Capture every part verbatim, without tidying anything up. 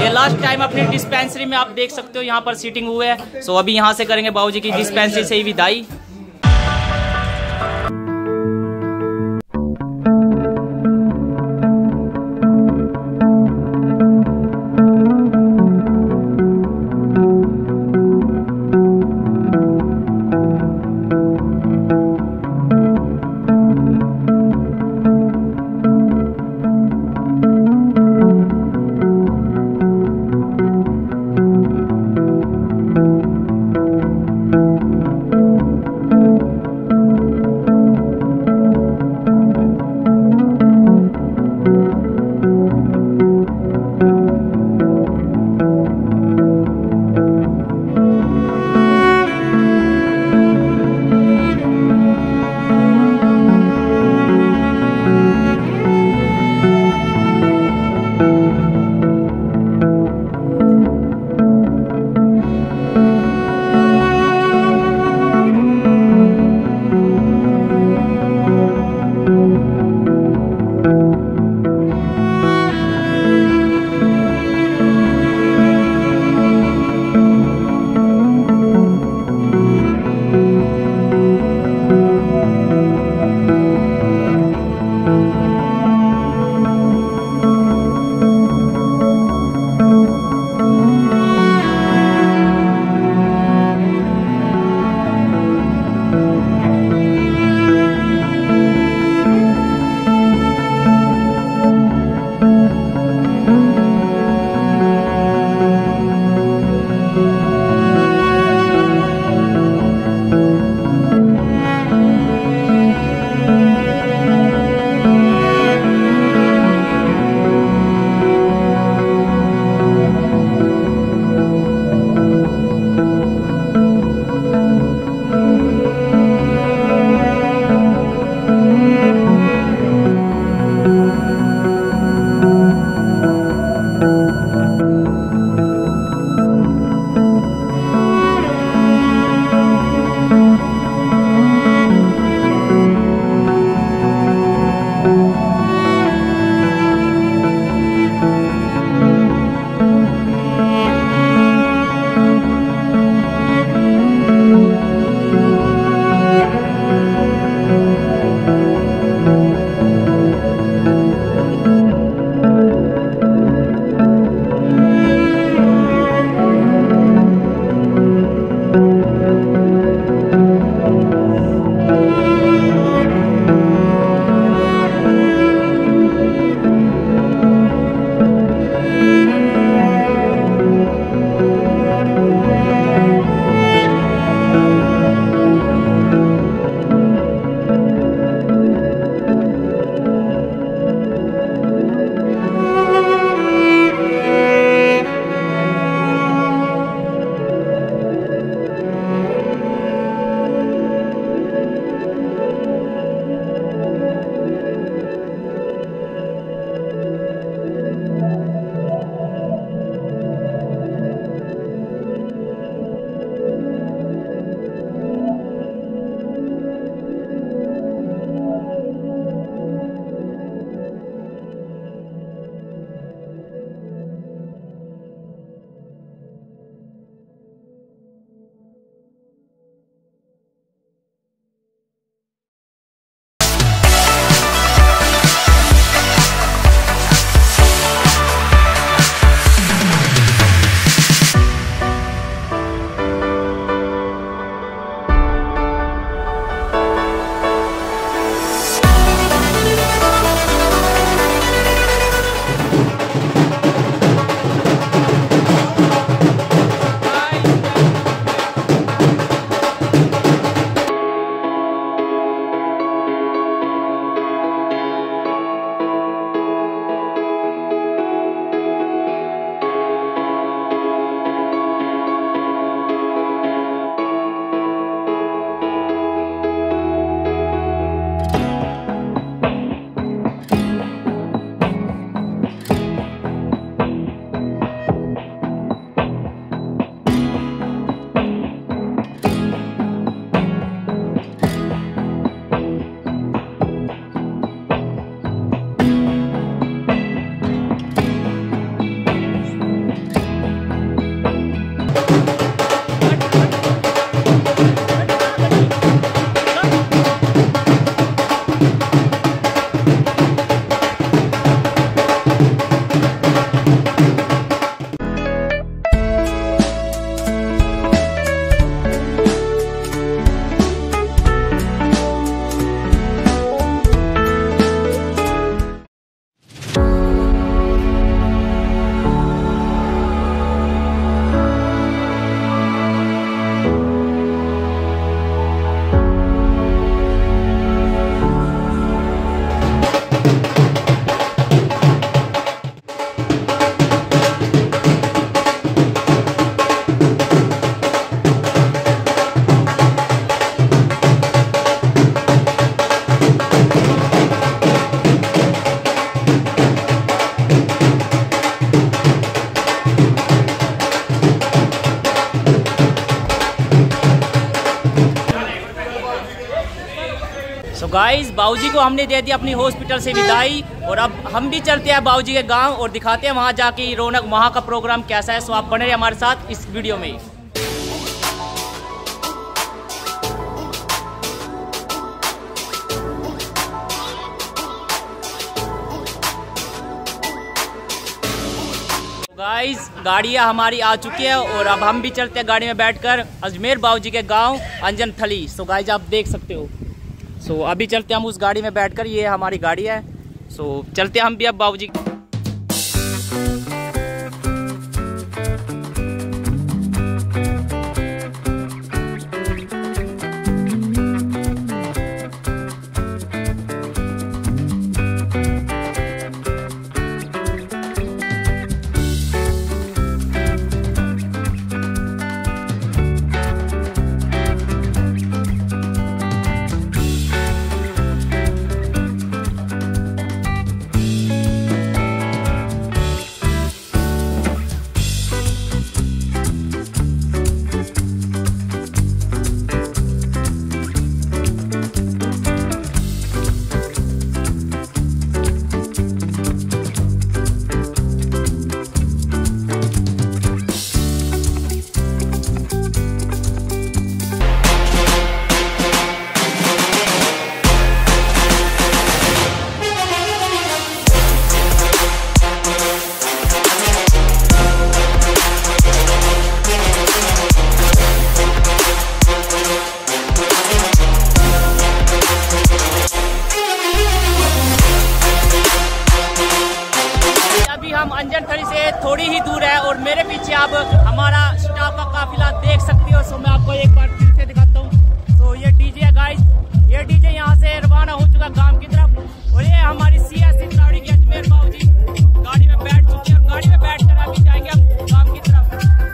ये last time अपनी dispensary में आप देख सकते हो यहाँ पर सीटिंग हुए है। सो अभी यहाँ से करेंगे बाबूजी की डिस्पेंसरी से ही विदाई। गाइस बाबूजी को हमने दे दी अपनी हॉस्पिटल से विदाई और अब हम भी चलते हैं बाबूजी के गांव और दिखाते हैं वहां जाके रौनक, वहां का प्रोग्राम कैसा है। सो आप बने रहिए हमारे साथ इस वीडियो में। गाइस गाड़ियाँ हमारी आ चुकी है और अब हम भी चलते हैं गाड़ी में बैठकर अजमेर बाबूजी के गांव अंजन थली। सो गाइस आप देख सकते हो। सो अभी चलते हैं हम उस गाड़ी में बैठकर, ये हमारी गाड़ी है। सो चलते हैं हम भी अब बाबूजी। हम अंजन थली से थोड़ी ही दूर है और मेरे पीछे आप हमारा स्टाफ का काफिला देख सकते हो। सो मैं आपको एक बार फिर से दिखाता हूँ। तो ये डीजे है गाइस, ये डीजे यहाँ से रवाना हो चुका गांव की तरफ और ये हमारी सियासी गाड़ी की अजमेर बाबूजी गाड़ी में बैठ चुके हैं और गाड़ी में बैठ कर अभी जाएंगे हम गांव की तरफ।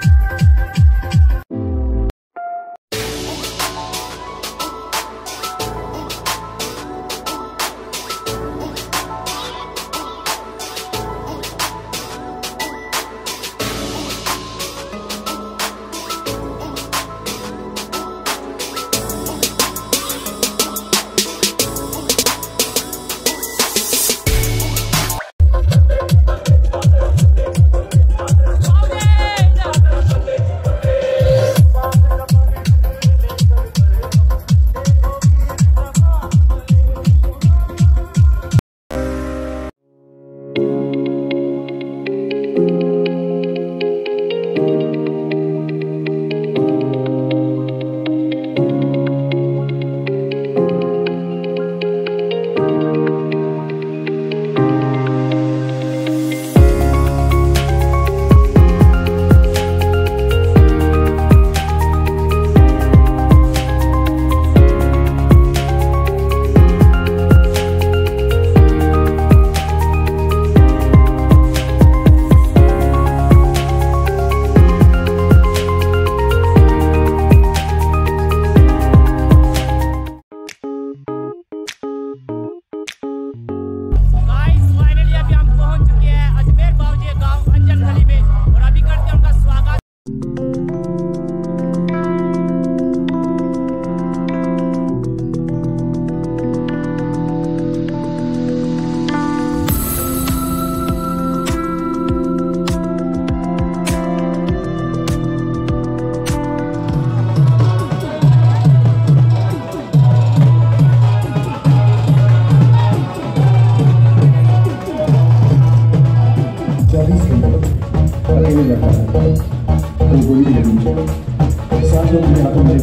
सात लोग मेरे हाथों में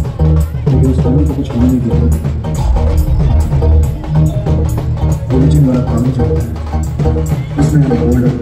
लेकिन उस को कुछ होने नहीं दिया। ओरिजिन वाला काम चलता है, इसमें हमें गोल्ड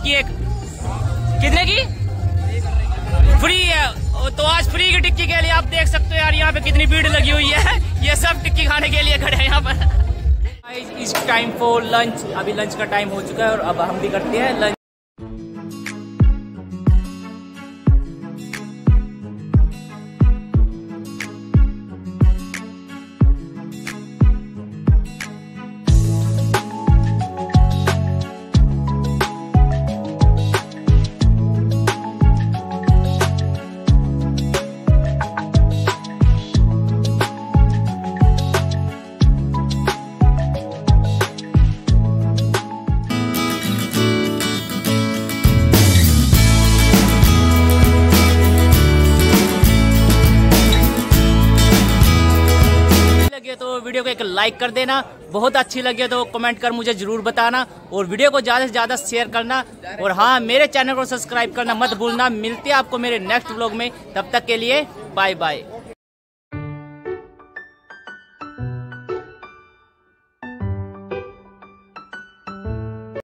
टिक्की एक कितने की फ्री है। तो आज फ्री की टिक्की के लिए आप देख सकते हो यार यहाँ पे कितनी भीड़ लगी हुई है। ये सब टिक्की खाने के लिए खड़े हैं यहाँ पर। इस टाइम फॉर लंच, अभी लंच का टाइम हो चुका है और अब हम भी करते हैं लंच। तो वीडियो को एक लाइक कर देना, बहुत अच्छी लगे तो कमेंट कर मुझे जरूर बताना और वीडियो को ज्यादा से ज्यादा शेयर करना। और हाँ, मेरे चैनल को सब्सक्राइब करना मत भूलना। मिलते हैं आपको मेरे नेक्स्ट व्लॉग में, तब तक के लिए बाय बाय।